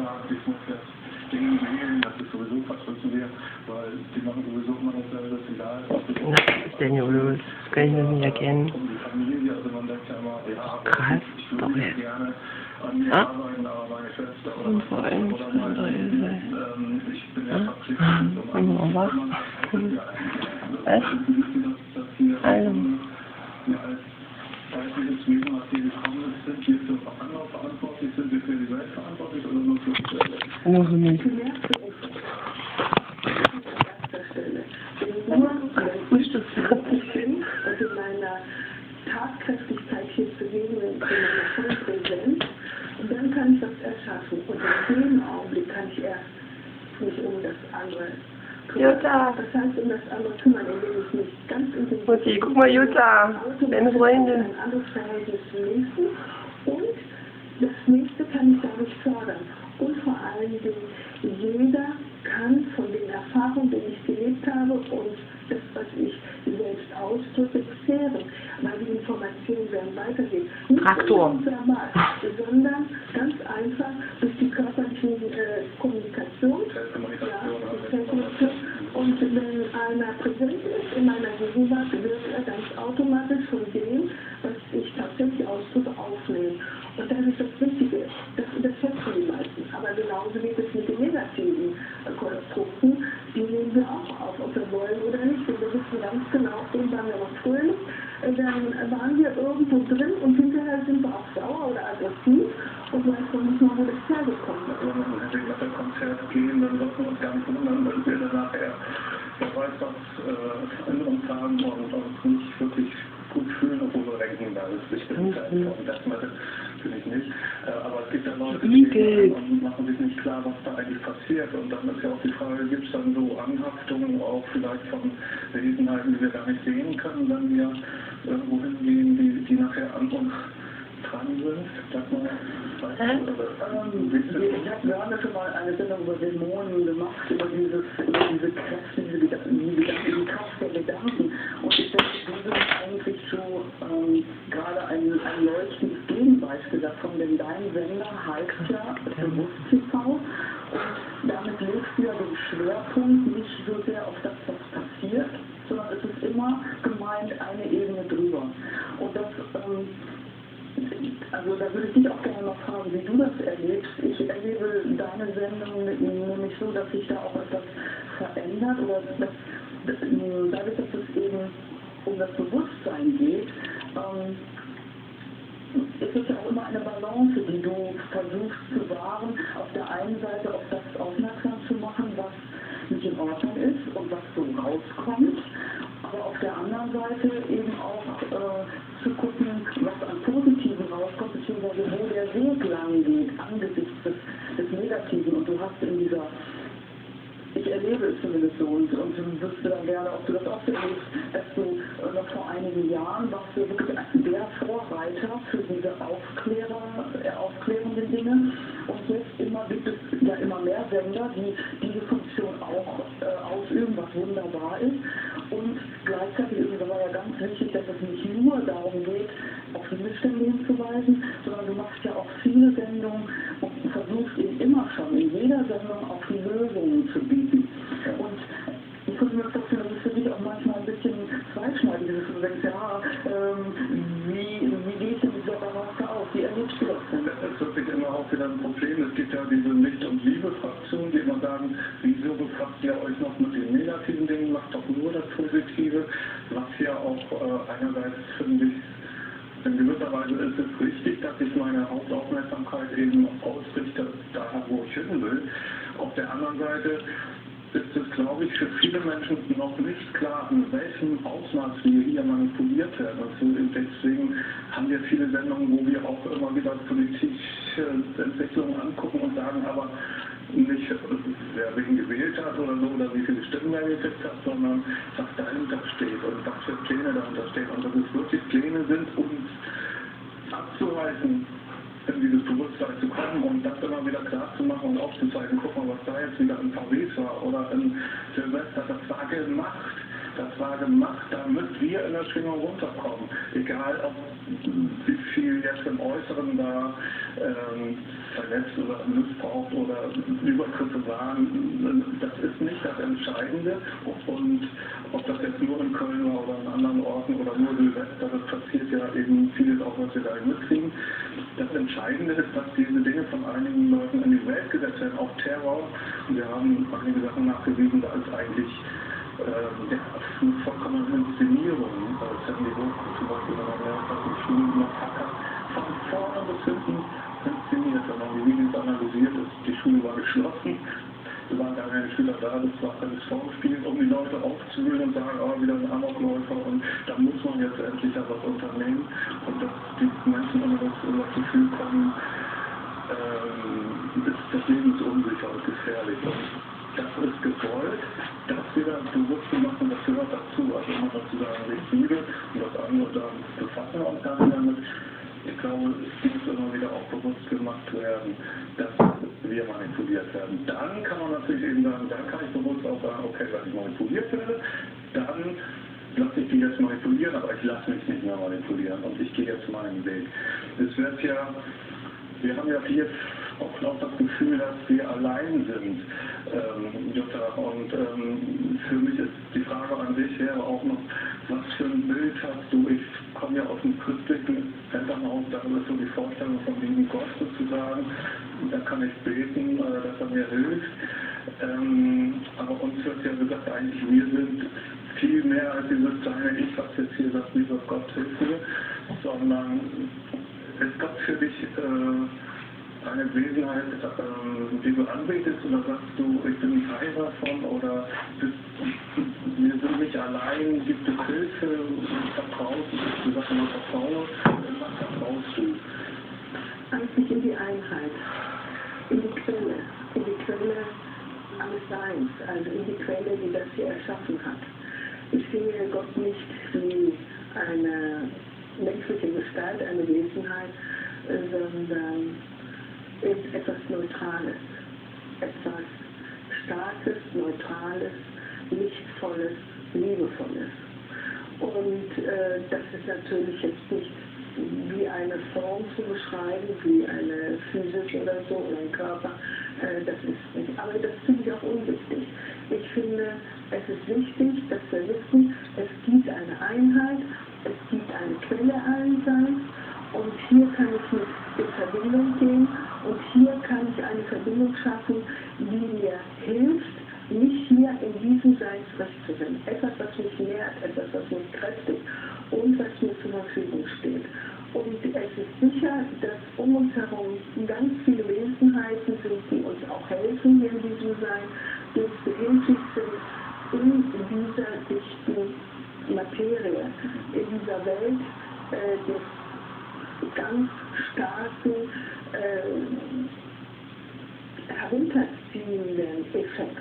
gesagt, ich muss jetzt den wählen, das ist sowieso fast wir, weil die machen sowieso immer dasselbe, ist egal. Was ist denn hier los? Das kann ich noch nicht erkennen. Die Familie, also man denkt ja immer, ja, krass, ich würde gerne an mir arbeiten, aber meine Schwester oder und vor allem ich bin ja verpflichtet, um was? Also. Ja, als geistliches Wesen, was hier gekommen ist, sind wir für andere verantwortlich, sind wir für die Welt verantwortlich oder nur für uns selber? Nur für mich. Und in meiner Tatkräftigkeit hier zu leben, in meiner vollen Präsenz. Und dann kann ich das erschaffen. Und in dem Augenblick kann ich erst mich um das andere kümmern. Jutta! Das heißt, um das andere kümmern, indem ich mich ganz intensiv... Mutti, guck mal, Jutta! Deine Freundin! Ein anderes Verhältnis zum Nächsten. Und das Nächste kann ich dadurch fördern. Und vor allen Dingen, jeder kann von den Erfahrungen, die ich gelebt habe und das, was ich selbst ausdrücke, zehren, weil die Informationen werden weitergehen. Nicht Traktor. verbal, sondern ganz einfach durch die körperliche Kommunikation. Und wenn einer präsent ist in meiner Gegenwart, wird er ganz automatisch von dem, was ich tatsächlich ausdrücke, aufnehmen. Und das ist das Wichtige. Das unterschätzen die meisten. Aber genauso geht es mit den negativen Konstrukten. Die nehmen wir auch auf, ob wir wollen oder nicht. Und wir wissen ganz genau, eben waren wir noch fröhlich, dann waren wir irgendwo drin und hinterher sind wir auch sauer oder aggressiv und weiß noch nicht mal, wo das hergekommen ist. Wenn wir nach dem Konzert gehen, dann sollten wir uns gar nicht wundern, weil wir dann nachher, wer weiß was, in uns haben und uns nicht wirklich gut fühlen, obwohl wir denken, da ist bestimmt und das finde ich nicht. Aber es gibt ja Leute, die gehen und machen sich nicht klar, was da eigentlich passiert. Und dann ist ja auch die Frage, gibt es dann so Anhaftungen auch vielleicht von Wesenheiten, die wir gar nicht sehen können, wenn wir irgendwo hingehen, die nachher an uns dran sind? Ich habe gerade schon mal eine Sendung über Dämonen gemacht, über diese Kräfte, die Kraft der Gedanken. Und ich denke, diese ist eigentlich so gerade ein leuchtendes Gegenbeispiel davon, denn dein Sender heißt ja Bewusst TV und damit legst du ja den Schwerpunkt nicht so sehr auf das, was passiert, sondern es ist immer gemeint eine Ebene drüber. Und das also da würde ich dich auch gerne noch fragen, wie du das erlebst. Ich erlebe deine Sendung nämlich so, dass sich da auch etwas verändert oder dadurch, dass es eben um das Bewusstsein geht, ist es ja auch immer eine Balance, die du versuchst zu wahren. Auf der einen Seite auf das aufmerksam zu machen, was nicht in Ordnung ist und was so rauskommt, aber auf der anderen Seite eben auch zu gucken, was an Positiven rauskommt, beziehungsweise wo der Weg lang geht, angesichts des Negativen. Und du hast in dieser, ich erlebe es zumindest so, und du wüsste dann gerne, ob du das auch erlebst, dass du noch vor einigen Jahren warst du wirklich der Vorreiter für diese aufklärenden Dinge. Und jetzt gibt es ja immer mehr Sender, die diese Funktion auch ausüben, was wunderbar ist. Und gleichzeitig ist es aber ja ganz wichtig, dass es nicht nur darum geht, auf die Missstände hinzuweisen, sondern du machst ja auch viele Sendungen und versuchst eben immer schon in jeder Sendung auch die Lösungen zu bieten. Und ich könnte mir vorstellen, dass es für dich auch manchmal ein bisschen zweischneidig ist, du denkst, ja, wie geht denn dieser Balance aus? Wie erlebst du das denn? Das ist wirklich immer auch wieder ein Problem. Es gibt ja diese Licht- und Liebe-Fraktion, die immer sagen, wieso befasst ihr euch noch mit den negativen Dingen, macht doch nur das Positive, was ja auch einerseits, finde ich, in gewisser Weise ist es richtig, dass ich meine Hauptaufmerksamkeit eben ausrichte, daher, wo ich hin will. Auf der anderen Seite ist es, glaube ich, für viele Menschen noch nicht klar, in welchem Ausmaß wir hier manipuliert werden. Und deswegen haben wir viele Sendungen, wo wir auch immer wieder politische Entwicklungen angucken und sagen, aber nicht, wer wen gewählt hat oder so, oder wie viele Stimmen er gekriegt hat, sondern was dahinter steht und was für Pläne dahinter stehen. Und dass es wirklich Pläne sind, uns abzuhalten, in dieses Bewusstsein zu kommen und das immer wieder klar zu machen und aufzuzeigen, guck mal, was da jetzt wieder in Paris war oder in Silvester, das war gemacht, damit wir in der Schwingung runterkommen. Egal, ob wie viel jetzt im Äußeren da verletzt oder missbraucht oder Übergriffe waren, das ist nicht das Entscheidende. Und ob das jetzt nur in Köln war oder an anderen Orten oder nur Silvester, das passiert ja eben vieles auch, was wir da mitkriegen. Das Entscheidende ist, dass diese Dinge von einigen Leuten in die Welt gesetzt werden, auch Terror. Und wir haben einige Sachen nachgewiesen, da ist eigentlich eine vollkommene Inszenierung. Sandy Hook zum Beispiel, wenn man merkt, dass die Schulmassaker von vorne bis hinten inszeniert, wenn man die Videos analysiert ist. Die Schule war geschlossen, es waren gar keine Schüler da, das war alles vorgespielt, um die Leute aufzuwühlen und sagen, oh, wieder ein Amokläufer und da muss man jetzt endlich ja was unternehmen. Und dass die Menschen immer das Gefühl kommen, das Leben ist unsicher und gefährlich. Und das ist gewollt, das wieder bewusst zu machen, das gehört dazu. Also immer dazu sagen, ich liebe und das andere sagen, befassen wir uns gar nicht damit. Ich glaube, es muss immer wieder auch bewusst gemacht werden, dass wir manipuliert werden. Dann kann man natürlich eben sagen, dann kann ich bewusst auch sagen, okay, wenn ich manipuliert werde, dann lasse ich die jetzt manipulieren, aber ich lasse mich nicht mehr manipulieren und ich gehe jetzt meinen Weg. Es wird ja, wir haben ja hier auch noch das Gefühl, dass wir allein sind, Jutta. Und für mich ist die Frage an dich wäre auch noch, was für ein Bild hast du? Ich komme ja aus dem christlichen Elternhaus, da ist so die Vorstellung vom lieben Gott sozusagen. Da kann ich beten, dass er mir hilft. Aber uns wird ja gesagt, eigentlich wir sind viel mehr als dieses kleine Ich, was jetzt hier sagt, lieber Gott, hilf mir, sondern es gab für dich eine Wesenheit, die du anbetest, oder sagst du, ich bin Teil davon, oder wir sind nicht allein, gibt es Hilfe, vertraust du, sagst immer Vertrauen, was vertraust du? Eigentlich in die Einheit, in die Quelle alles Seins, also in die Quelle, die das hier erschaffen hat. Ich sehe Gott nicht wie eine menschliche Gestalt, eine Wesenheit, sondern ist etwas Neutrales, etwas Starkes, Neutrales, Lichtvolles, Liebevolles. Und das ist natürlich jetzt nicht wie eine Form zu beschreiben, wie eine Physis oder so, oder ein Körper, das ist nicht. Aber das finde ich auch unwichtig. Ich finde, es ist wichtig, dass wir wissen, es gibt eine Einheit, es gibt eine Quelle allen Seins, und hier kann ich mit in Verbindung gehen und hier kann ich eine Verbindung schaffen, die mir hilft, mich hier in diesem Sein zurechtzufinden. Etwas, was mich nährt, etwas, was mich kräftigt und was mir zur Verfügung steht. Und es ist sicher, dass um uns herum ganz viele Wesenheiten sind, die uns auch helfen hier in diesem Sein, die uns behilflich sind in dieser dichten Materie, in dieser Welt des ganz starken, herunterziehenden Effekts.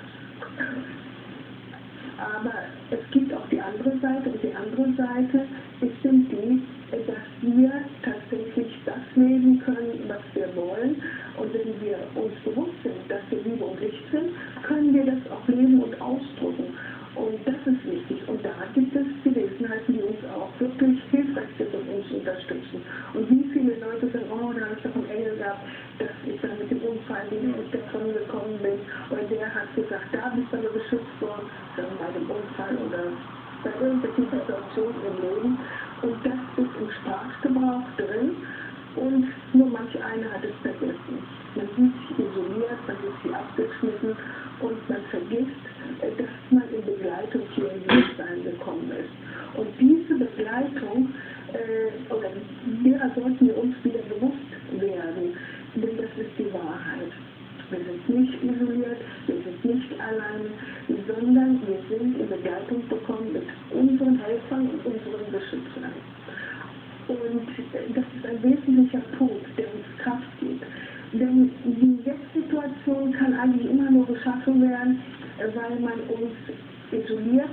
Aber es gibt auch die andere Seite, und die andere Seite sind die, dass wir tatsächlich das leben können, was wir wollen. Und wenn wir uns bewusst sind, dass wir Liebe und Licht sind, können wir das auch leben und ausdrücken. Und das ist wichtig. Und da gibt es die Wesenheiten, die uns auch wirklich hilfreich sind und uns unterstützen. Und wie viele Leute sagen, oh, da habe ich doch einen Engel gehabt, dass ich dann mit dem Unfall, den ich davon gekommen bin, oder der hat gesagt, da bist du aber beschützt worden, dann bei dem Unfall oder bei irgendwelchen Situationen im Leben. Und das ist im Sprachgebrauch drin. Und nur manch einer hat es vergessen. Man sieht sich isoliert, man sieht sich abgeschnitten und man vergisst, dass man in Begleitung hier in dieses Sein gekommen ist. Und diese Begleitung, oder derer sollten wir uns wieder bewusst werden, denn das ist die Wahrheit. Wir sind nicht isoliert, wir sind nicht allein, sondern wir sind in Begleitung bekommen mit unseren Helfern und unseren Beschützern. Und das ist ein wesentlicher Punkt, der uns Kraft gibt. Denn die Jetzt-Situation kann eigentlich immer nur geschaffen werden, weil man uns isoliert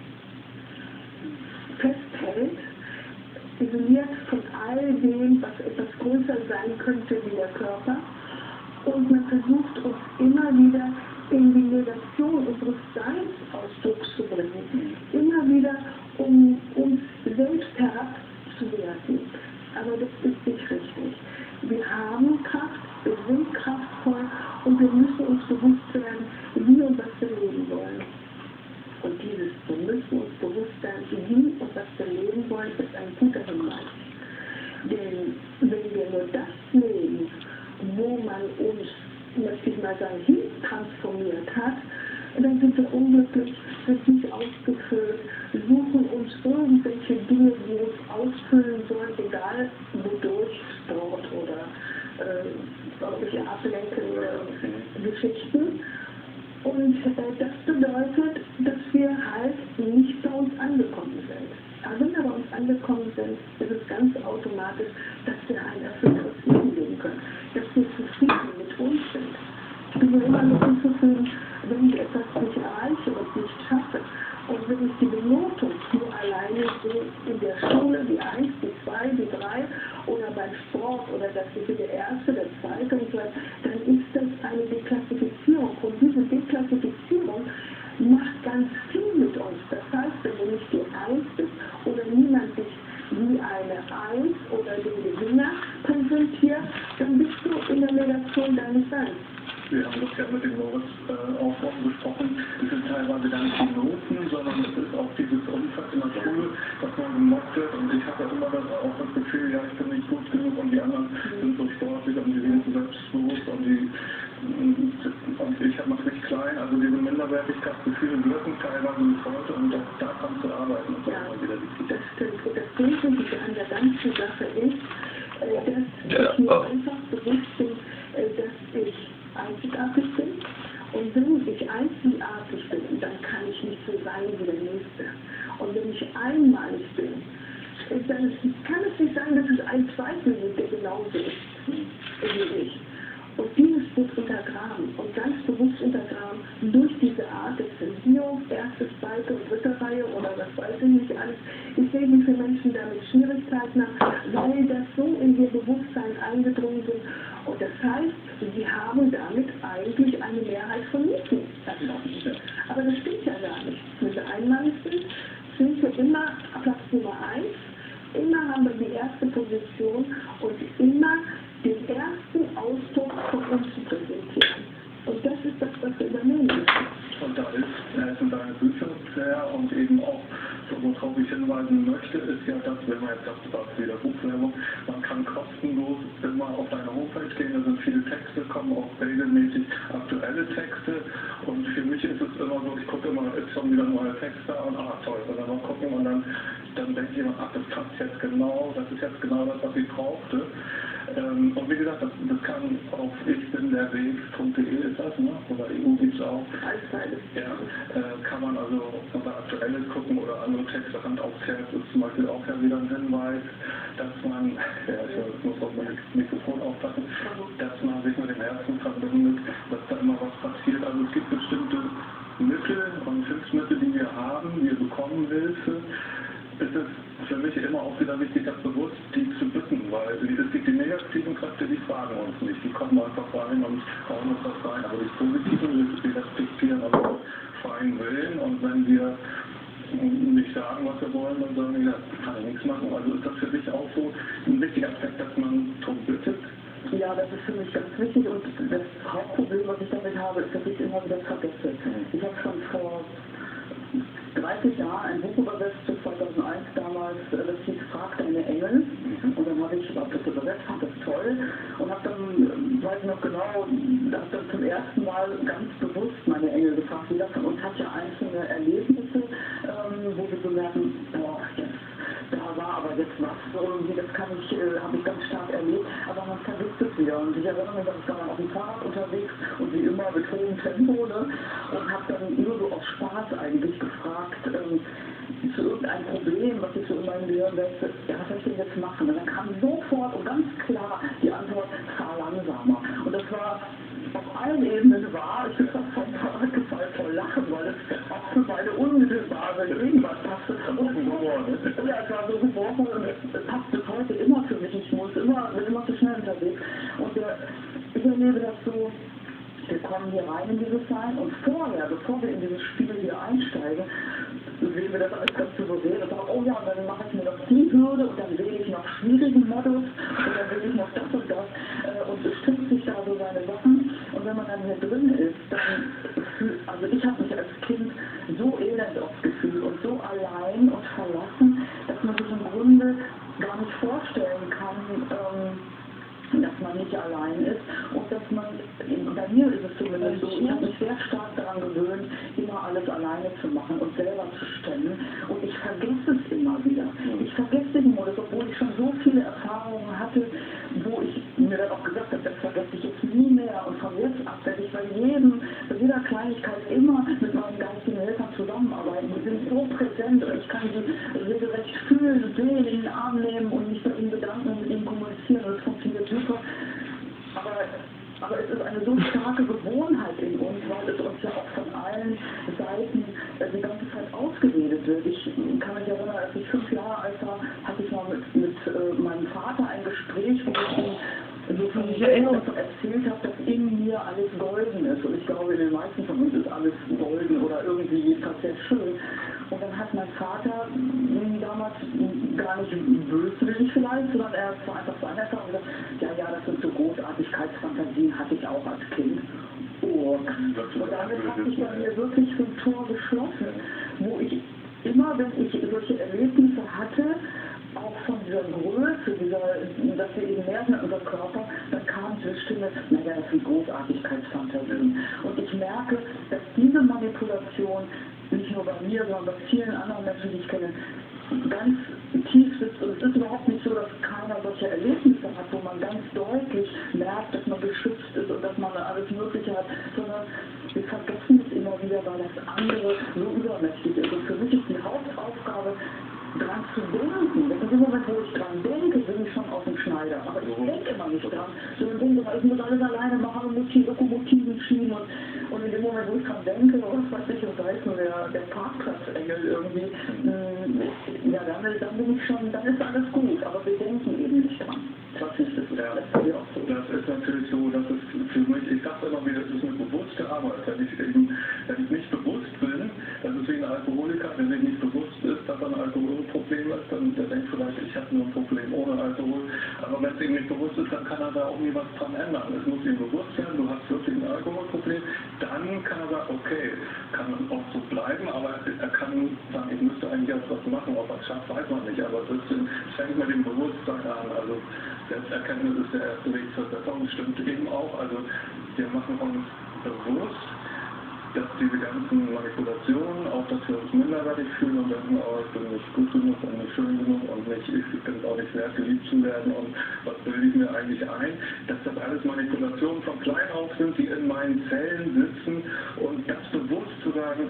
festhält, isoliert von all dem, was etwas größer sein könnte wie der Körper. Und man versucht uns immer wieder in die Negation unseres Seinsausdrucks zu bringen. Immer wieder, um uns selbst herabzuwerten. aber das ist nicht richtig. Wir haben Kraft, wir sind kraftvoll und wir müssen uns bewusst werden, wie und was wir leben wollen. Und dieses, wir müssen uns bewusst werden, wie und was wir leben wollen, ist ein guter Hinweis. Denn wenn wir nur das leben, wo man uns, möchte ich mal sagen, hin transformiert hat, dann sind wir unglücklich, sind nicht ausgefüllt, suchen uns irgendwelche Dinge, die uns ausfüllen sollen, egal wodurch, Sport oder irgendwelche ablenkende Geschichten. Und das bedeutet, dass wir halt nicht bei uns angekommen sind. Aber wenn wir bei uns angekommen sind, ist es ganz automatisch, dass wir ein erfüllteres Leben leben können, dass wir zufrieden mit uns sind. Ich bin ja immer nur unzufrieden, wenn ich etwas nicht erreiche und nicht schaffe. Und wenn ich die Benotung nur alleine sehe in der Schule, die 1, die 2, die 3 oder beim Sport oder dass ich der Erste, der Zweite und so weiter, dann ist das eine Deklassifizierung. Und diese Deklassifizierung macht ganz viel mit uns. Das heißt, wenn du nicht die 1 bist oder niemand dich wie eine 1 oder den Gewinner präsentiert, dann bist du in der Negation deines Seins. Wir haben das ja mit dem Moritz auch vorhin besprochen. Es sind teilweise gar nicht die Noten, sondern es ist auch dieses Umfeld in der Schule, dass man gemobbt wird. Und ich habe ja immer auch das Gefühl, ja, ich bin nicht gut genug und die anderen sind so sportlich und die sind so selbstbewusst und ich mache mich klein. Also diese Minderwertigkeitsgefühle wirken teilweise bis heute und da kannst du arbeiten. Und ja, das stimmt. Und das Wesentliche an der ganzen Sache ist, dass ich mir einfach bewusst bin, dass ich einzigartig bin. Und wenn ich einzigartig bin, dann kann ich nicht so sein wie der Nächste. Und wenn ich einmalig bin, dann kann es nicht sein, dass es ein Zweifel gibt, der genauso ist wie ich. Und dieses wird untergraben und ganz bewusst untergraben durch diese Art der Zensierung, erste, zweite und dritte Reihe oder was weiß ich nicht alles. Ich sehe, wie viele Menschen damit Schwierigkeiten haben, weil das so in ihr Bewusstsein eingedrungen sind. Und das heißt, sie haben damit eigentlich eine Mehrheit von Nieten erschaffen. Aber das stimmt ja gar nicht. Wenn wir einmalig sind wir immer Platz Nummer 1. Immer haben wir die erste Position und immer den ersten Ausdruck von uns zu präsentieren. Und das ist das, was wir übernehmen müssen. Und da helfen deine Bücher sehr und eben auch, worauf ich hinweisen möchte, ist ja das, wenn man jetzt sagt, was wieder Buchwerbung, man kann kostenlos immer auf deine Homepage gehen, da sind viele Texte, kommen auch regelmäßig aktuelle Texte und für mich ist es immer so, ich gucke immer, ist schon wieder neue Texte und toll, und dann mal gucken und dann denkt jemand, das passt jetzt genau, das ist jetzt genau das, was ich brauchte. Und wie gesagt, das kann auf ichbinderweg.de ist das, ne? Oder EU gibt es auch. Ja, kann man also unter Aktuelles gucken oder andere Texte, Hand aufs Herz ist zum Beispiel auch ja wieder ein Hinweis, dass man, ich muss auf mein Mikrofon aufpassen, dass man sich mit dem Herzen verbindet, dass da immer was passiert. Also es gibt bestimmte Mittel und Hilfsmittel, die wir haben, wir bekommen Hilfe. Es ist für mich immer auch wieder wichtig, das bewusst die zu bitten, weil es gibt die negativen Kräfte, die fragen uns nicht. Die kommen einfach rein und hauen uns das rein. Aber die positiven, die respektieren aber freien Willen. Und wenn wir nicht sagen, was wir wollen, dann sagen wir, ja, kann ich nichts machen. Also ist das für dich auch so ein wichtiger Aspekt, dass man darum bittet? Ja, das ist für mich ganz wichtig und das Hauptproblem, was ich damit habe, ist, dass ich immer wieder vergesse. Ich habe schon vor 30 Jahren ein Buch übersetzt, 2001 damals, das hieß Frag deine Engel. Und dann habe ich das übersetzt, fand das toll und habe dann, weiß ich noch genau, habe dann zum ersten Mal ganz bewusst meine Engel gefragt. Jeder von uns hat ja einzelne Erlebnisse, wo wir so merken, boah, jetzt, da war aber jetzt was, irgendwie, das habe ich ganz stark erlebt, aber man vergisst es wieder. Und ich erinnere mich, ich war auf dem Fahrrad unterwegs und wie immer mit hohem Tempo, ne, und habe dann nur so aus Spaß eigentlich gefragt, zu irgendeinem Problem, was ich so in meinem Gehirn wechsle, ja, was soll ich denn jetzt machen? Und dann kam sofort und ganz klar die Antwort, fahr langsamer. Und das war auf allen Ebenen wahr. Ich bin fast vom Fahrrad gefallen vor Lachen, weil es auch für meine unmittelbare Gegenwart passte. Und es war so gebrochen und es passt bis heute immer für mich. Ich bin immer zu schnell unterwegs. Und ich erlebe das so, wir kommen hier rein in dieses Sein und vorher, bevor wir in dieses Spiel hier einsteigen, wähle mir das alles ganz souverän und sage, oh ja, und dann mache ich mir noch die Hürde und dann wähle ich noch schwierigen Modus und dann wähle ich noch das und das und bestimmt sich da so seine Sachen. Und wenn man dann hier drin ist, dann also ich habe mich als Kind so elend oft gefühlt und so allein und verlassen, dass man sich im Grunde gar nicht vorstellen kann, dass man nicht allein ist und dass man, bei mir ist es zumindest so, ich habe mich sehr stark daran gewöhnt, immer alles alleine zu machen und selber zu stemmen und ich vergesse es immer wieder. Ich vergesse den Modus, obwohl ich schon so viele Erfahrungen hatte, wo ich mir dann auch gesagt habe, das vergesse ich jetzt nie mehr und von jetzt ab werde ich bei jeder Kleinigkeit immer mit meinen geistigen Helfern zusammenarbeiten. Die sind so präsent und ich kann sie regelrecht fühlen, sehen, in den Arm nehmen und mich bei ihnen bedanken und mit ihnen kommunizieren und es funktioniert super. Aber es ist eine so starke Gewohnheit in uns, weil es uns ja auch von allen Seiten die ganze Zeit ausgeredet wird. Ich kann mich erinnern, als ich 5 Jahre alt war, hatte ich mal mit meinem Vater ein Gespräch, wo ich ihm so von erzählt habe, dass in mir alles golden ist. Und ich glaube, in den meisten von uns ist alles golden oder irgendwie jedenfalls sehr schön. Und dann hat mein Vater damals gar nicht böswillig vielleicht, sondern er war einfach seine Erfahrung und gesagt, ja, das sind so Großartigkeitsfantasien, hatte ich auch als Kind. Und damit hat sich bei mir wirklich so ein Tor geschlossen, wo ich immer, wenn ich solche Erlebnisse hatte, auch von dieser Größe, dass wir eben merken in unserem Körper, dann kam diese Stimme, naja, das sind Großartigkeitsfantasien. Und ich merke, dass diese Manipulation nicht nur bei mir, sondern bei vielen anderen Menschen, die ich kenne, ganz tief sitzt. Und es ist überhaupt nicht so, dass keiner solche Erlebnisse hat, wo man ganz deutlich merkt, dass man geschützt ist und dass man alles Mögliche hat, sondern wir vergessen es immer wieder, weil das andere so übermächtig ist. Und für mich ist die Hauptaufgabe, dran zu denken. In dem Moment, wo ich dran denke, bin ich schon auf dem Schneider. Aber ich denke immer nicht dran. So ich denke, ich muss alles alleine machen und muss die Lokomotiven schieben. Und in dem Moment, wo ich dran denke, was weiß ich, und da ist nur der Parkplatzengel irgendwie, ja, dann bin ich schon, dann ist alles gut. Aber wir denken eben nicht dran. Das ist natürlich so, dass es für mich, ich sage immer wieder, es ist eine bewusste Arbeit. Wenn ich nicht bewusst bin, das ist wie ein Alkoholiker, der sich nicht bewusst ist, dass er ein Alkoholproblem ist, dann der denkt vielleicht, ich habe nur ein Problem ohne Alkohol. Aber wenn es ihm nicht bewusst ist, dann kann er da auch nie was dran ändern. Es muss ihm bewusst werden, du hast wirklich ein Alkoholproblem. Dann kann er sagen, okay, kann auch so bleiben, aber er kann sagen, ich müsste eigentlich jetzt was machen. Ob er es schafft, weiß man nicht. Aber es fängt mit dem Bewusstsein an. Also Selbsterkenntnis ist der erste Weg zur Besserung, stimmt eben auch. Also wir machen uns bewusst, dass diese ganzen Manipulationen, auch dass wir uns minderwertig fühlen und denken, oh, ich bin nicht gut genug und nicht schön genug und ich bin es auch nicht wert, geliebt zu werden und was bilde ich mir eigentlich ein, dass das alles Manipulationen von klein auf sind, die in meinen Zellen sitzen und das bewusst zu sagen,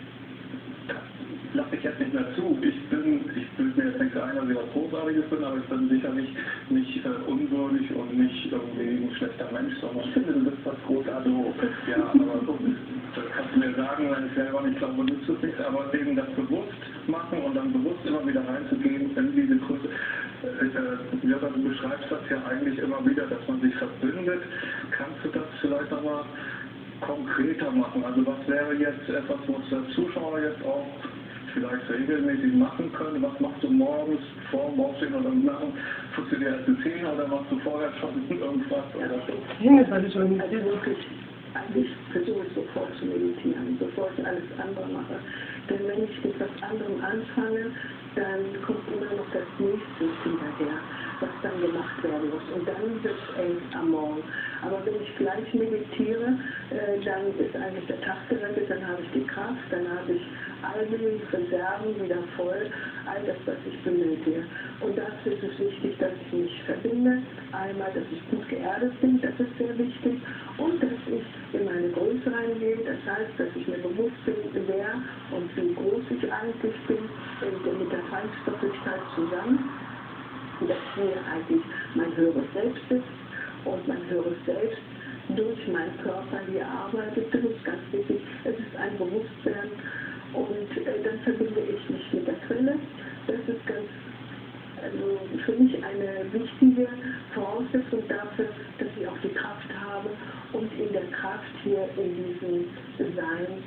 lasse ich jetzt nicht mehr zu. Ich bilde mir jetzt nicht ein, dass ich was Großartiges bin, aber ich bin sicherlich nicht unwürdig und nicht irgendwie ein schlechter Mensch, sondern ich finde, du bist was Großartiges. Ja, aber so, das kannst du mir sagen, wenn ich selber nicht glaube, nützt es nichts, aber eben das bewusst machen und dann bewusst immer wieder reinzugehen in diese Größe. Ja, du beschreibst das ja eigentlich immer wieder, dass man sich verbindet. Kannst du das vielleicht nochmal konkreter machen? Also was wäre jetzt etwas, was der Zuschauer jetzt auch vielleicht regelmäßig machen können? Was machst du morgens vor dem Aufstehen oder machen? Putzt du dir erst die Zähne oder machst du vorher schon irgendwas? Oder so? Also wirklich, eigentlich versuche ich sofort zu meditieren, bevor ich alles andere mache. Denn wenn ich mit was anderem anfange, dann kommt immer noch das Nächste hinterher, was dann gemacht werden muss. Und dann wird es eng am Morgen. Aber wenn ich gleich meditiere, dann ist eigentlich der Tag gerettet, dann habe ich die Kraft, dann habe ich all die Reserven wieder voll, all das, was ich benötige. Und dafür ist es wichtig, dass ich mich verbinde. Einmal, dass ich gut geerdet bin, das ist sehr wichtig. Und dass ich in meine Größe reingehe, das heißt, dass ich mir bewusst bin, wer und wie groß ich eigentlich bin, mit der Feinstofflichkeit zusammen. Dass mir eigentlich mein höheres Selbst ist und mein höheres Selbst durch meinen Körper hier arbeitet. Das ist ganz wichtig. Es ist ein Bewusstsein und dann verbinde ich mich mit der Quelle. Das ist also für mich eine wichtige Voraussetzung dafür, dass ich auch die Kraft habe und in der Kraft hier in diesem Sein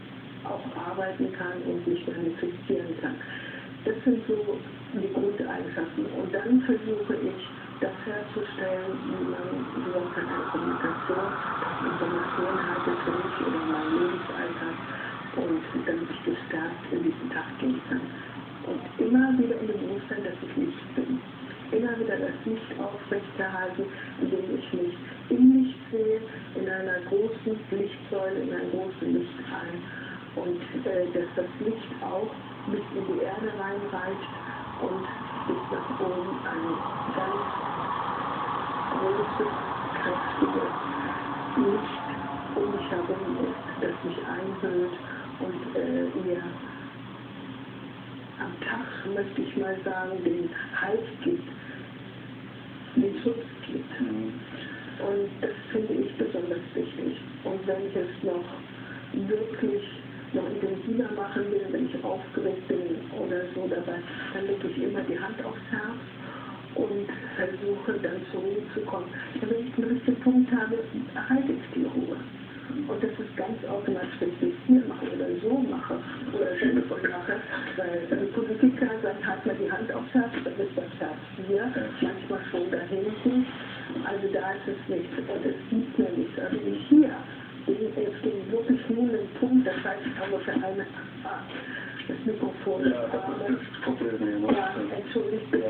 auch arbeiten kann und mich manifestieren kann. Das sind so die Grundeigenschaften. Und dann versuche ich, das herzustellen, wie man überhaupt eine Kommunikation, Information hatte für mich oder meinen Lebensalltag und damit ich gestärkt in diesen Tag gehen kann. Und immer wieder in dem Bewusstsein, dass ich Licht bin. Immer wieder das Licht aufrechterhalten, indem ich mich im Licht sehe, in einer großen Lichtsäule, in einem großen Lichtschein. Und dass das Licht auch bis in die Erde reinreicht und bis nach oben ein ganz großes, kräftiges Licht um mich herum ist, das mich einhüllt und mir am Tag, möchte ich mal sagen, den Halt gibt, den Schutz gibt. Und das finde ich besonders wichtig. Und wenn ich es noch wirklich noch intensiver machen will, wenn ich aufgeregt bin oder so dabei, dann lege ich immer die Hand aufs Herz und versuche dann zur Ruhe zu kommen. Und wenn ich einen richtigen Punkt habe, erhalte ich die Ruhe. Und das ist ganz automatisch, wenn ich es hier mache oder so mache oder so mache, weil Politiker sagen, halt mal die Hand aufs Herz, dann ist das Herz hier, manchmal schon da hinten. Also da ist es nichts und es gibt mir nichts. Also wenn ich hier es geht wirklich nur den Punkt, das heißt, ich habe für eine das Mikrofon. Ja, das ist das Problem. Ja, entschuldigt bitte.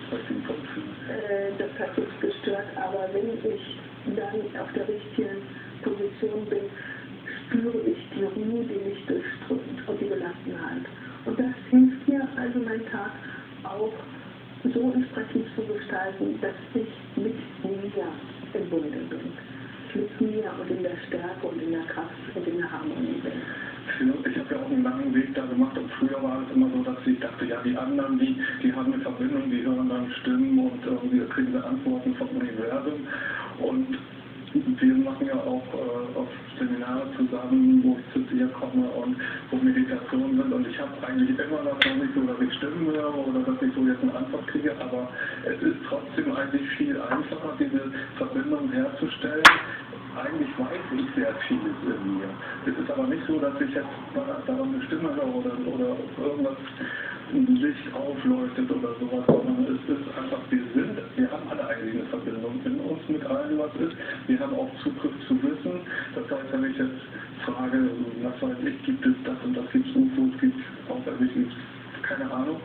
Das hat jetzt gestört, aber wenn ich dann auf der richtigen Position bin, spüre ich die Ruhe, die mich durchströmt und die Gelassenheit. Und das hilft mir also, meinen Tag auch so entsprechend zu gestalten, dass ich mit mir im Bunde bin. Mit mir und in der Stärke und in der Kraft und in der Harmonie bin. Ich habe ja auch einen langen Weg da gemacht und früher war es immer so, dass ich dachte, ja, die anderen, die haben eine Verbindung, die hören dann Stimmen und irgendwie kriegen sie Antworten vom Universum. Und wir machen ja auch auf Seminare zusammen, wo ich zu dir komme und wo Meditationen sind. Und ich habe eigentlich immer noch nicht so, dass ich Stimmen höre oder dass ich so jetzt eine Antwort kriege, aber es ist trotzdem eigentlich viel einfacher, diese Verbindung herzustellen. Eigentlich weiß ich sehr vieles in mir. Es ist aber nicht so, dass ich jetzt daran eine Stimme höre oder irgendwas Licht aufleuchtet oder sowas, sondern es ist einfach, wir haben alle eigentlich eine Verbindung in uns mit allem, was ist. Wir haben auch Zugriff zu Wissen. Das heißt, wenn ich jetzt frage, was weiß ich, gibt es das und das, gibt es UFOs, gibt es außerirdisches, keine Ahnung,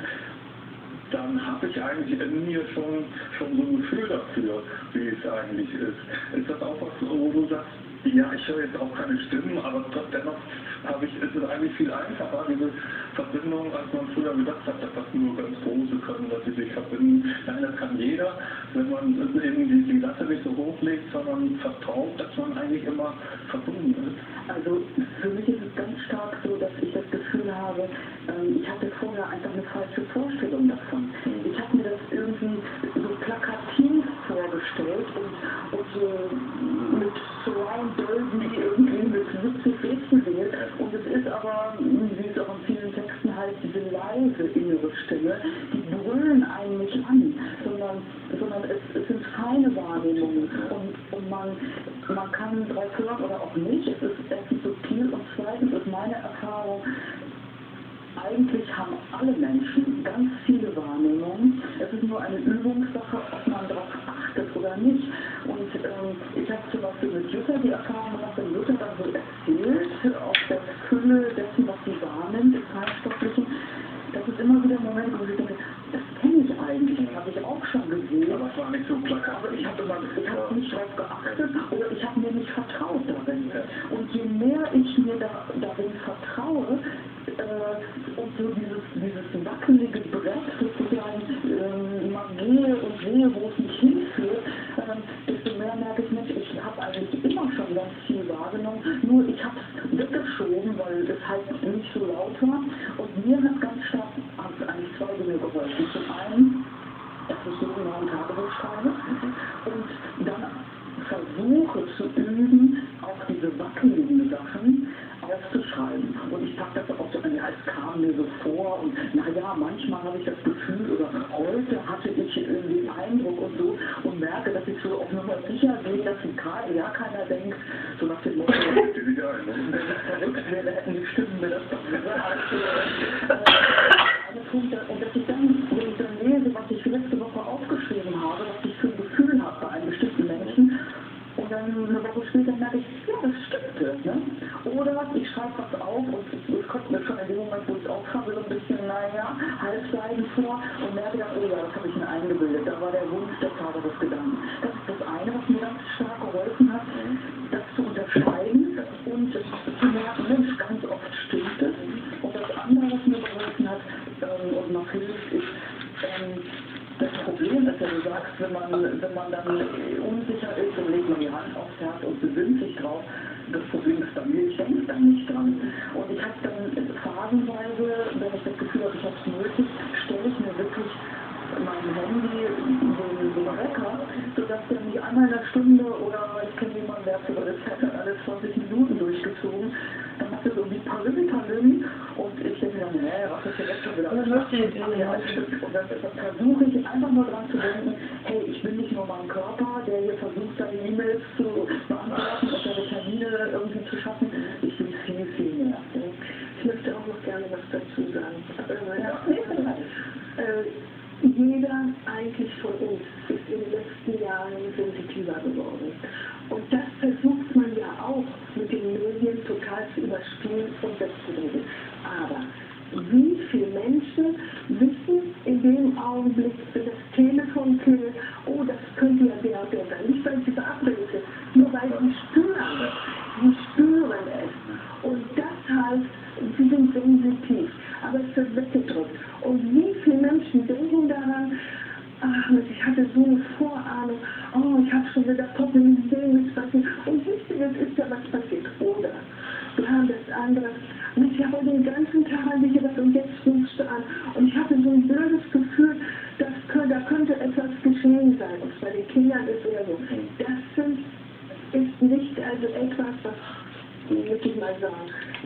dann habe ich eigentlich in mir schon so ein Gefühl dafür, wie es eigentlich ist. Ist das auch was, wo du sagst, ja, ich höre jetzt auch keine Stimmen, aber dennoch ist es eigentlich viel einfacher, diese Verbindung, als man früher gedacht hat, dass das nur ganz Große können, dass sie sich verbinden. Nein, das kann jeder, wenn man eben die Latte nicht so hochlegt, sondern vertraut, dass man eigentlich immer verbunden ist. Also für mich ist es ganz stark so, dass ich das Gefühl habe, ich hatte vorher einfach eine falsche Vorstellung davon. Ich habe mir das irgendwie so plakativ vorgestellt und so mit Surround Dolby irgendwie mit witzig weggesehen. Und es ist aber, wie es auch in vielen Texten heißt, diese leise innere Stimme, die brüllen einen nicht an, sondern es sind feine Wahrnehmungen und man kann drauf hören oder auch nicht. Es ist erstens subtil und zweitens ist meine Erfahrung, eigentlich haben alle Menschen ganz viele Wahrnehmungen. Es ist nur eine Übungssache, ob man darauf achtet oder nicht. Und ich habe zum Beispiel mit Jutta die Erfahrung gemacht, wenn Jutta dann so erzählt, aus der Fülle dessen, was sie wahrnimmt, im Feinstofflichen, das ist immer wieder ein Moment, wo ich denke, das kenne ich eigentlich, das habe ich auch schon gesehen. Aber es war nicht so plakativ. Aber ich habe nicht darauf geachtet oder ich habe mir nicht vertraut darin. Und je mehr ich mir darin vertraue, und so dieses wackelige Brett sozusagen mal gehe und sehe, wo es mich hinführt, desto mehr merke ich, Mensch, ich habe eigentlich immer schon ganz viel wahrgenommen, nur ich habe es weggeschoben, weil es halt nicht so laut war. Und mir hat ganz stark eigentlich zwei Dinge geholfen. Zum einen, dass ich jeden Morgen Tagebuch schreibe und dann versuche zu üben, auch diese wackeligen Sachen aufzuschreiben. Und ich packe das auch so, ja, es kam mir so vor und naja, manchmal habe ich das Gefühl oder heute hatte ich den Eindruck und so und merke, dass ich so auf Nummer sicher gehe, dass gerade ja keiner denkt, so nach dem Motto, wenn ich verrückt wäre, hätten die Stimmen mir das eine Woche später merke ich, ja, das stimmte. Ne? Oder ich schreibe was auf und es kommt mir schon in dem Moment, wo ich es aufschreibe, so ein bisschen, naja, Halbseiten vor und merke dann, oh ja, das habe ich mir eingebildet. Da war der Wunsch, der Vater des Gedanken. Das ist das eine, was mir ganz stark geholfen hat, das zu unterscheiden und zu merken, Mensch, ganz oft stimmt es. Und das andere, was mir geholfen hat und noch hilft, ist, das Problem ist ja, du sagst, wenn man dann unsicher ist, dann legt man die Hand aufs Herz und besinnt sich drauf. Das Problem ist bei mir, ich denke da nicht dran. Und ich habe dann phasenweise, wenn ich das Gefühl habe, ich habe es nötig, stelle ich mir wirklich mein Handy so einen Wecker, sodass der mich einmal in einer Stunde oder ich kenne jemanden, der hat über das Wetter alles 20 Minuten durchgezogen, dann macht es irgendwie Palümmi und ich denke dann, was ist denn jetzt schon wieder? Und dann versuche ich einfach nur dran zu denken, hey, ich bin nicht nur mein Körper, der hier versucht, seine E-Mails zu beantworten und seine Termine irgendwie zu schaffen, ich bin viel, viel mehr. Ich möchte auch noch gerne was dazu sagen. Jeder eigentlich von uns ist in den letzten Jahren sensitiver geworden. Und das versucht man ja auch mit den Medien total zu überspielen und wegzureden. Aber wie viele Menschen wissen in dem Augenblick, wenn das Telefon klingelt, oh, das könnte ja der und der sein. Nicht, weil sie verabredet sind, nur weil sie spüren es. Sie spüren es. Und das heißt, sie sind sensitiv. Aber es wird weggedrückt. Und wie viele Menschen denken daran, ach, ich hatte so eine Vorahnung, oh, ich habe schon gedacht, hoffentlich sehen, was passiert. Und wichtiges ist ja, was passiert. Oder wir haben das andere, und ich habe den ganzen Tag an dich gedacht, und jetzt rufst du an. Und ich hatte so ein blödes Gefühl, da könnte etwas geschehen sein. Und bei den Kindern ist es ja so. Das ist nicht also etwas, was, würde ich mal sagen,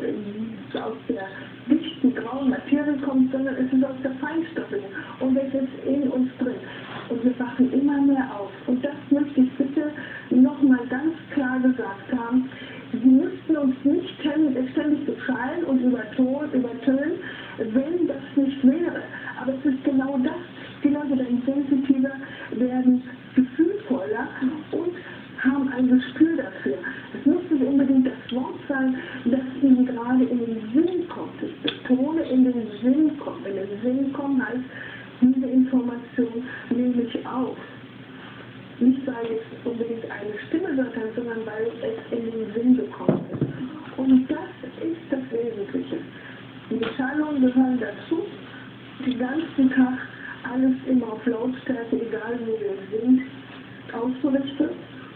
aus der dichten grauen Materie kommt, sondern es ist aus der Feinstofflichen und es ist in uns drin. Und wir wachen immer mehr auf. Und das möchte ich bitte nochmal ganz klar gesagt haben. Sie müssten uns nicht ständig beschallen und übertönen, wenn das nicht wäre. Aber es ist genau das. Die Leute werden sensitiver, werden gefühlvoller und haben ein Gespür dafür. Es muss nicht unbedingt das Wort sein, das ihnen gerade in den Sinn kommt. Ich betone, in den Sinn kommt. In den Sinn kommen heißt, diese Information nehme ich auf. Nicht, weil es unbedingt eine Stimme wird, sondern weil es in den Sinn gekommen ist. Und das ist das Wesentliche. Die Beschallungen gehören dazu. Den ganzen Tag alles immer auf Lautstärke, egal wo wir sind, auszurichten.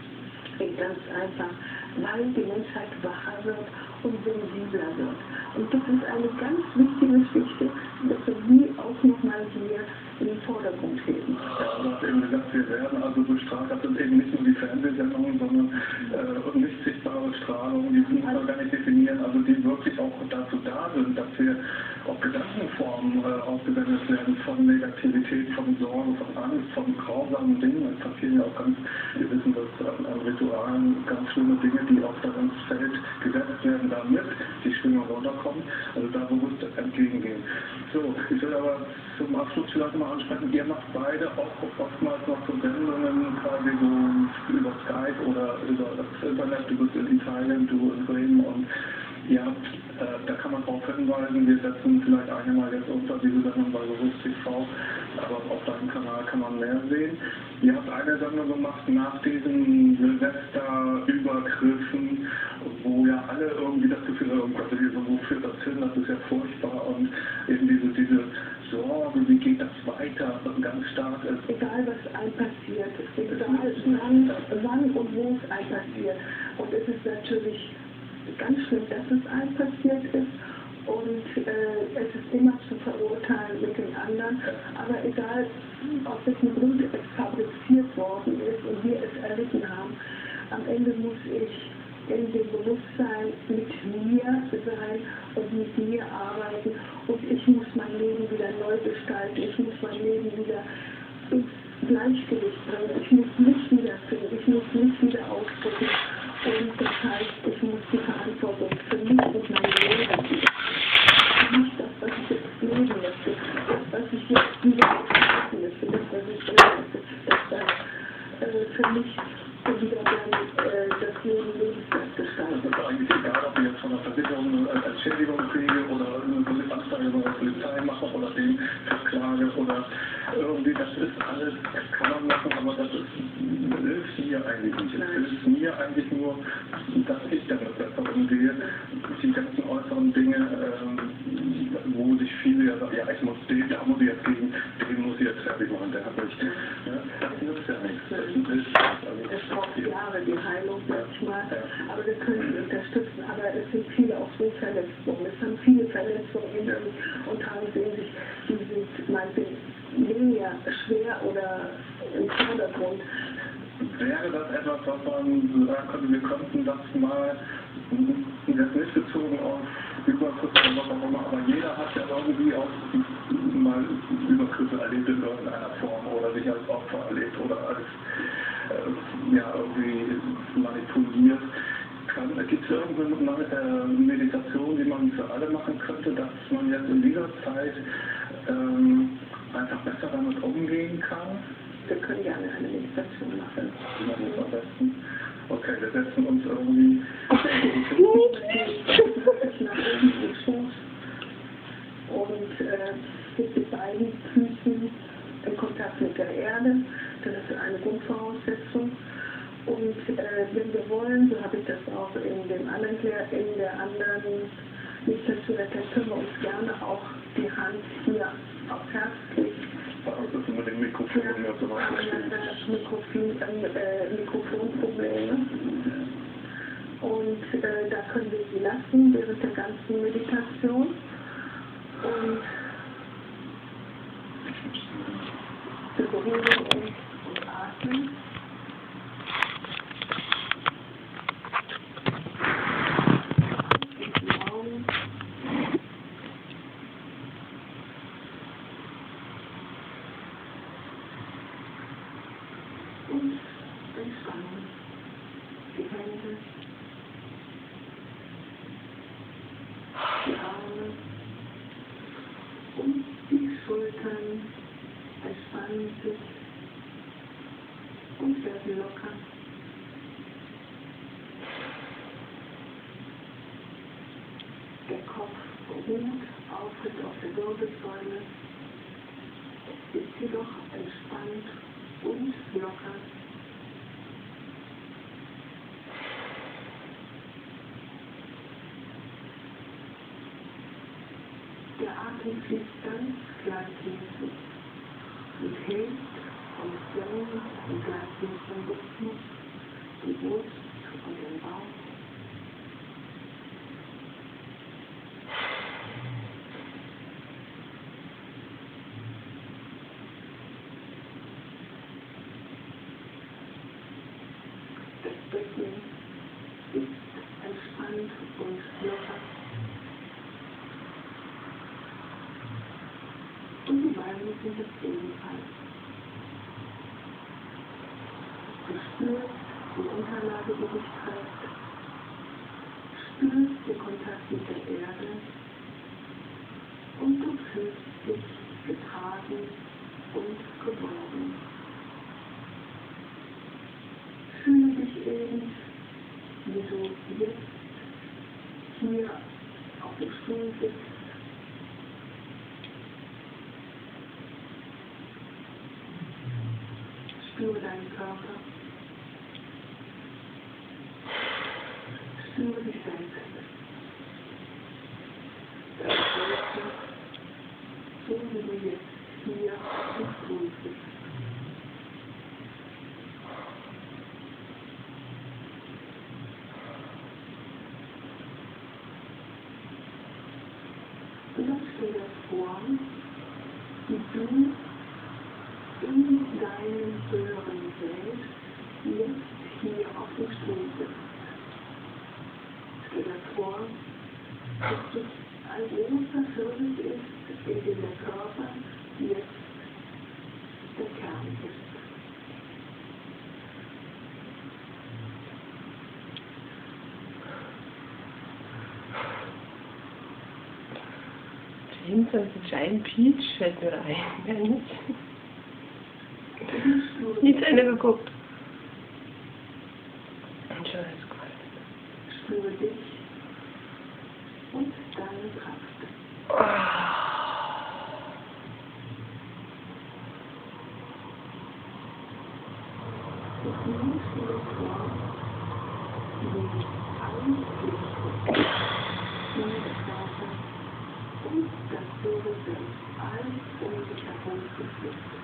Ganz einfach, weil die Menschheit wacher wird und sensibler wird. Und das ist eine ganz wichtige Geschichte, dass wir die auch nochmal hier in den Vordergrund heben. Ja, du hast eben gesagt, wir werden also bestrahlt. Das sind eben nicht nur die Fernsehsendungen, sondern nicht sichtbare Strahlung, die können wir gar nicht definieren, also die wirklich auch dazu da sind, dass wir auf Gedankenformen ausgesendet werden von Negativität, von Sorge, von Angst, von grausamen Dingen. Es passieren ja auch wir wissen das an Ritualen, ganz schlimme Dinge, die auch da ins Feld gesetzt werden, damit die Schwingung runterkommt, also da bewusst entgegengehen. So, ich will aber zum Abschluss vielleicht mal ansprechen, ihr macht beide auch oftmals noch so Sendungen quasi so über Skype oder über das Internet, du bist in Italien, du in Bremen und ihr habt, da kann man darauf hinweisen, wir setzen vielleicht einmal jetzt unter diese Sendung bei Bewusst TV, aber auf deinem Kanal kann man mehr sehen. Ihr habt eine Sendung gemacht nach diesen Silvesterübergriffen, wo ja alle irgendwie das Gefühl haben, also wo führt das hin, das ist ja furchtbar und eben diese Sorge, wie geht das weiter, ganz stark ist. Egal was einem passiert, egal wann und wo es einem passiert. Und es ist natürlich ganz schlimm, dass es einem passiert ist und es ist immer zu verurteilen mit den anderen, aber egal aus welchem Grund es fabriziert worden ist und wir es erlitten haben, am Ende muss ich in dem Bewusstsein mit mir sein und mit mir arbeiten und ich muss mein Leben wieder neu gestalten, ich muss mein Leben wieder ins Gleichgewicht bringen, ich muss mich wiederfinden, ich muss mich wieder ausdrücken. Und das heißt, ich muss die Verantwortung für mich und mein Leben wieder. Nicht das, was ich jetzt leben möchte, das, was ich jetzt wieder ausdrücken möchte, das, was ich leben möchte, das dann für mich wieder dann das Leben lebenswert gestaltet. Das ist eigentlich egal, ob ich jetzt von der Versicherung als Entschädigung kriege oder eine Anzeige bei der Polizei mache oder den verklage oder irgendwie, das ist alles, das kann man machen, aber das hilft mir eigentlich nicht. Es hilft mir eigentlich nur, dass ich damit besser umgehe. Die ganzen äußeren Dinge, wo sich viele ja sagen, ja, ich muss den, da muss ich jetzt gegen, den muss ich jetzt fertig machen, der hat mich, ja, das nützt ja nichts. Das hilft also, es braucht Jahre, die Heilung manchmal, aber wir können sie unterstützen. Aber es sind viele auch so Verletzungen. Es haben viele Verletzungen in sich und haben sich, die sind meinetwegen weniger schwer oder im Vordergrund. Wäre das etwas, was man sagen könnte, wir könnten das mal, jetzt nicht bezogen auf Übergriffe oder was auch immer, aber jeder hat ja irgendwie auch mal Übergriffe erlebt in irgendeiner Form oder sich als Opfer erlebt oder als ja, irgendwie manipuliert. Gibt es irgendeine Meditation, die man für alle machen könnte, dass man jetzt in dieser Zeit einfach besser damit umgehen kann? Wir können gerne eine Meditation machen. Wie machen wir das am besten? Okay, wir setzen uns irgendwie nach oben den Fuß und mit den beiden Füßen in Kontakt mit der Erde. Das ist eine Grundvoraussetzung. Und wenn wir wollen, so habe ich das auch in der anderen Meditation erklärt, können wir uns gerne auch die Hand hier aufs Herz legen. das ist mit dem Mikrofon ja so Mikrofonprobleme. Und da können wir sie lassen während der ganzen Meditation. Und wir beruhigen uns und atmen. Und entspannen. Die Hände, die Arme und die Schultern entspannen sich und werden locker. Der Kopf ruht aufrecht auf der Wirbelsäule, ist jedoch entspannt und locker. Der Atem fließt ganz gleichmäßig und hält und senkt im gleichmäßigen Rhythmus die Brust und den Bauch. Das Becken ist entspannt und locker. Und die Beine sind es ebenfalls. Du spürst die Unterlage, die dich trägt. Spürst den Kontakt mit der Erde. Und du fühlst dich getragen und geborgen. Fühle dich eben, wie du jetzt hier auf dem Stuhl sitzt. Spüre deinen Körper. Spüre dich selbst. Deine Größe, so wie du jetzt hier auf dem Stuhl sitzt. Und dann stell dir vor, wie du in deinem höheren Welt jetzt hier auf dem Stuhl sitzt. Stell dir vor, dass es ein großer Service ist, in dem der Körper jetzt der Kern ist. James and the Giant Peach fällt mir ein. Nie zu Ende geguckt. Ich nehme dir vor, wie alles Licht, der Körper und das höhere Selbst alles um dich herum geflüchtet.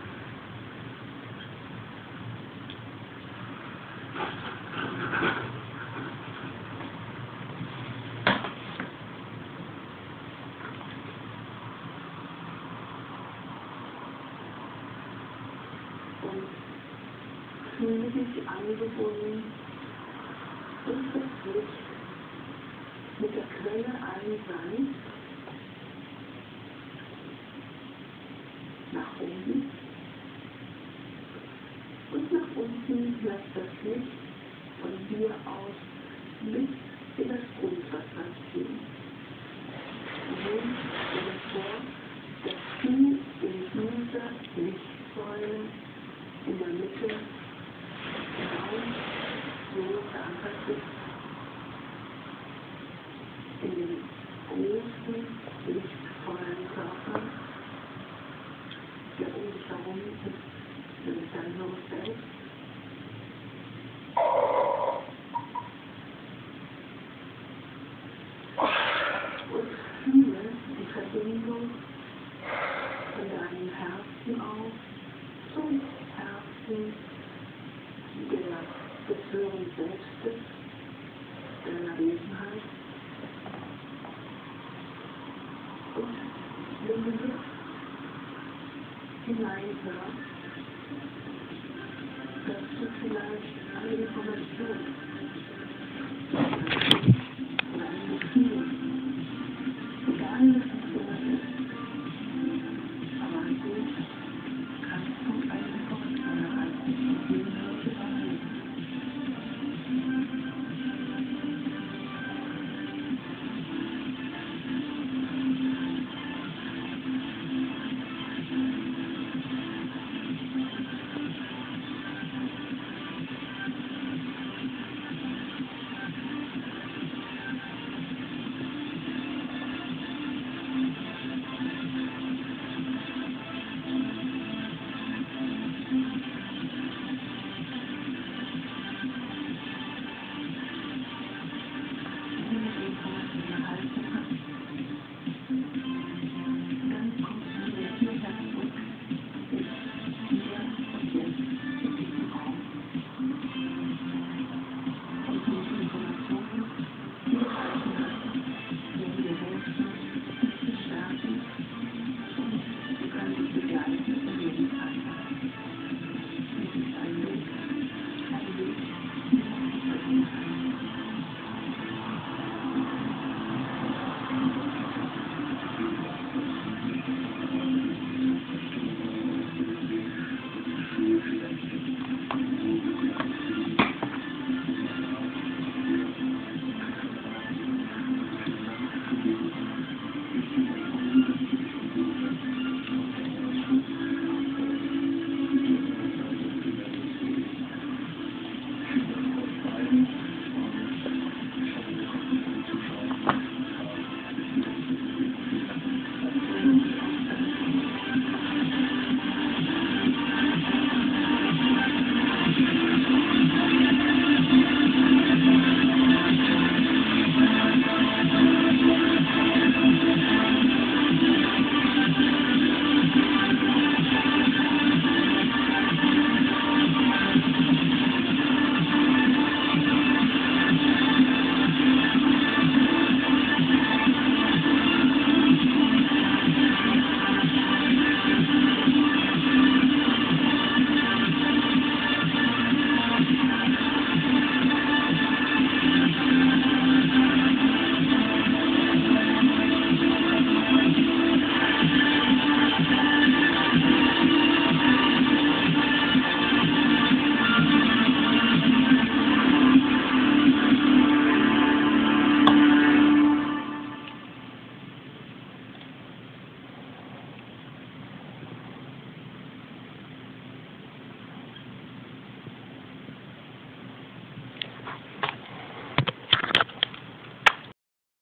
Und fühle dich angebunden durch das Licht mit der Quelle allen Seins nach oben und nach unten lässt das Licht von dir aus mit in das Grundwasser ziehen. Nun stell dir vor, dass du in dieser Lichtsäule in der Mitte genau so verankert bist, in dem großen, lichtvollen Körper, der um dich herum ist, nämlich dein höheres Selbst. Und fühle die Verbindung von deinem Herzen aus zum Herzen des höheren Selbstes, deiner Wesenheit. Und wenn du jetzt hineinhörst, dass du vielleicht eine Information oder ein Gefühl